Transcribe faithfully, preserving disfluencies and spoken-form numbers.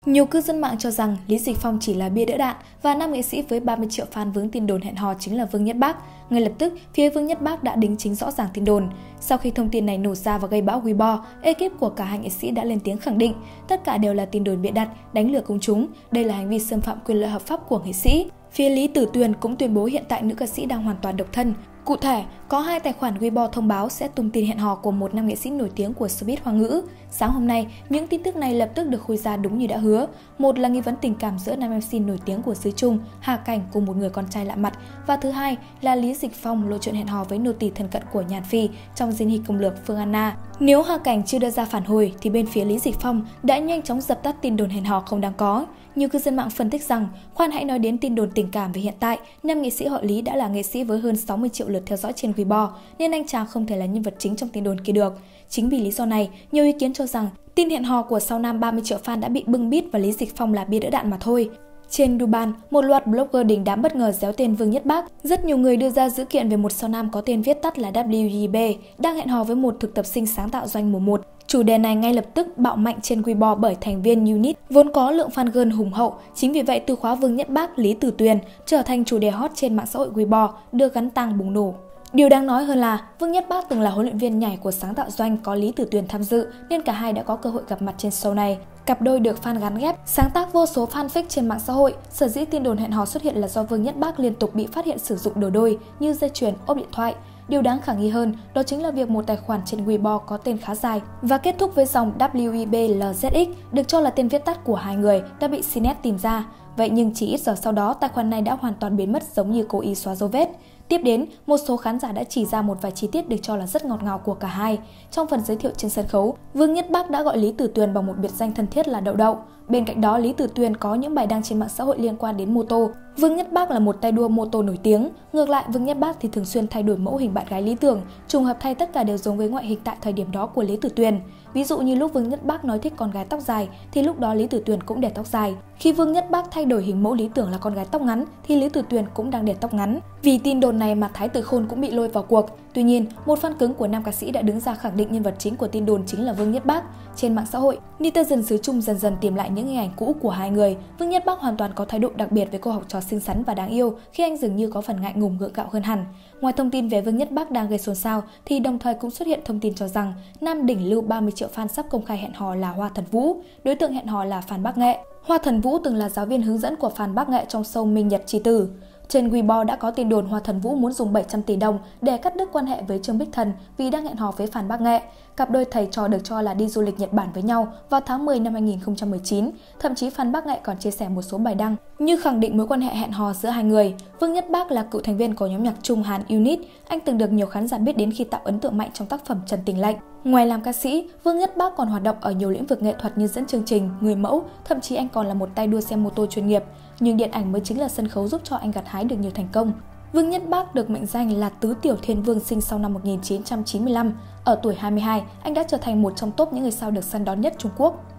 Nhiều cư dân mạng cho rằng Lý Dịch Phong chỉ là bia đỡ đạn và nam nghệ sĩ với ba mươi triệu fan vướng tin đồn hẹn hò chính là Vương Nhất Bác. Ngay lập tức, phía Vương Nhất Bác đã đính chính rõ ràng tin đồn. Sau khi thông tin này nổ ra và gây bão Weibo, ekip của cả hai nghệ sĩ đã lên tiếng khẳng định tất cả đều là tin đồn bịa đặt, đánh lừa công chúng. Đây là hành vi xâm phạm quyền lợi hợp pháp của nghệ sĩ. Phía Lý Tử Tuyền cũng tuyên bố hiện tại nữ ca sĩ đang hoàn toàn độc thân. Cụ thể, có hai tài khoản Weibo thông báo sẽ tung tin hẹn hò của một nam nghệ sĩ nổi tiếng của showbiz Hoa ngữ. Sáng hôm nay, những tin tức này lập tức được khui ra đúng như đã hứa. Một là nghi vấn tình cảm giữa nam em xê nổi tiếng của xứ Trung, Hà Cảnh cùng một người con trai lạ mặt. Và thứ hai là Lý Dịch Phong lộ chuyện hẹn hò với nô tỳ thân cận của Nhàn Phi trong diên hỷ công lược Phương Anna. Nếu Hà Cảnh chưa đưa ra phản hồi thì bên phía Lý Dịch Phong đã nhanh chóng dập tắt tin đồn hẹn hò không đáng có. Nhiều cư dân mạng phân tích rằng, khoan hãy nói đến tin đồn tình cảm vì hiện tại, nam nghệ sĩ họ Lý đã là nghệ sĩ với hơn sáu mươi triệu lượt theo dõi trên Weibo, nên anh chàng không thể là nhân vật chính trong tin đồn kia được. Chính vì lý do này, nhiều ý kiến cho rằng tin hẹn hò của sao nam ba mươi triệu fan đã bị bưng bít và Lý Dịch Phong là bia đỡ đạn mà thôi. Trên Douban, một loạt blogger đình đám bất ngờ réo tên Vương Nhất Bác. Rất nhiều người đưa ra dữ kiện về một sao nam có tên viết tắt là W G B đang hẹn hò với một thực tập sinh sáng tạo doanh mùa một. Chủ đề này ngay lập tức bạo mạnh trên Weibo bởi thành viên Unit vốn có lượng fan girl hùng hậu. Chính vì vậy, từ khóa Vương Nhất Bác, Lý Tử Tuyền trở thành chủ đề hot trên mạng xã hội Weibo, được gắn tang bùng nổ. Điều đáng nói hơn là Vương Nhất Bác từng là huấn luyện viên nhảy của sáng tạo doanh có Lý Tử Tuyền tham dự, nên cả hai đã có cơ hội gặp mặt trên show này. Cặp đôi được fan gắn ghép, sáng tác vô số fanfic trên mạng xã hội. Sở dĩ tin đồn hẹn hò xuất hiện là do Vương Nhất Bác liên tục bị phát hiện sử dụng đồ đôi như dây chuyền, ốp điện thoại. Điều đáng khả nghi hơn đó chính là việc một tài khoản trên Weibo có tên khá dài và kết thúc với dòng W E B L Z X được cho là tên viết tắt của hai người đã bị Cnet tìm ra. Vậy nhưng chỉ ít giờ sau đó, tài khoản này đã hoàn toàn biến mất giống như cố ý xóa dấu vết. Tiếp đến, một số khán giả đã chỉ ra một vài chi tiết được cho là rất ngọt ngào của cả hai. Trong phần giới thiệu trên sân khấu, Vương Nhất Bác đã gọi Lý Tử Tuyền bằng một biệt danh thân thiết là Đậu Đậu. Bên cạnh đó, Lý Tử Tuyền có những bài đăng trên mạng xã hội liên quan đến mô tô. Vương Nhất Bác là một tay đua mô tô nổi tiếng. Ngược lại, Vương Nhất Bác thì thường xuyên thay đổi mẫu hình bạn gái lý tưởng, trùng hợp thay tất cả đều giống với ngoại hình tại thời điểm đó của Lý Tử Tuyền. Ví dụ như lúc Vương Nhất Bác nói thích con gái tóc dài thì lúc đó Lý Tử Tuyền cũng để tóc dài. Khi Vương Nhất Bác thay đổi hình mẫu lý tưởng là con gái tóc ngắn thì Lý Tử Tuyền cũng đang để tóc ngắn. Vì tin đồn này mà Thái Tử Khôn cũng bị lôi vào cuộc. Tuy nhiên, một fan cứng của nam ca sĩ đã đứng ra khẳng định nhân vật chính của tin đồn chính là Vương Nhất Bác. Trên mạng xã hội, netizen xứ Trung dần dần tìm lại những hình ảnh cũ của hai người. Vương Nhất Bác hoàn toàn có thái độ đặc biệt với cô học trò xinh xắn và đáng yêu khi anh dường như có phần ngại ngùng gượng gạo hơn hẳn. Ngoài thông tin về Vương Nhất Bác đang gây xôn xao thì đồng thời cũng xuất hiện thông tin cho rằng nam đỉnh lưu ba mươi triệu fan sắp công khai hẹn hò là Hoa Thần Vũ, đối tượng hẹn hò là Phan Bắc Nghệ. Hoa Thần Vũ từng là giáo viên hướng dẫn của Phan Bắc Nghệ trong show Minh Nhật Chi Tử. Trên Weibo đã có tin đồn Hoa Thần Vũ muốn dùng bảy trăm tỷ đồng để cắt đứt quan hệ với Trương Bích Thần vì đang hẹn hò với Phan Bắc Nghệ. Cặp đôi thầy trò được cho là đi du lịch Nhật Bản với nhau vào tháng mười năm hai nghìn không trăm mười chín. Thậm chí Phan Bắc Nghệ còn chia sẻ một số bài đăng như khẳng định mối quan hệ hẹn hò giữa hai người. Vương Nhất Bác là cựu thành viên của nhóm nhạc Trung Hàn Unit. Anh từng được nhiều khán giả biết đến khi tạo ấn tượng mạnh trong tác phẩm Trần Tình Lệnh. Ngoài làm ca sĩ, Vương Nhất Bác còn hoạt động ở nhiều lĩnh vực nghệ thuật như dẫn chương trình, người mẫu, thậm chí anh còn là một tay đua xe mô tô chuyên nghiệp. Nhưng điện ảnh mới chính là sân khấu giúp cho anh gặt hái được nhiều thành công. Vương Nhất Bác được mệnh danh là Tứ Tiểu Thiên Vương, sinh sau năm một nghìn chín trăm chín mươi lăm. Ở tuổi hai mươi hai, anh đã trở thành một trong top những người sao được săn đón nhất Trung Quốc.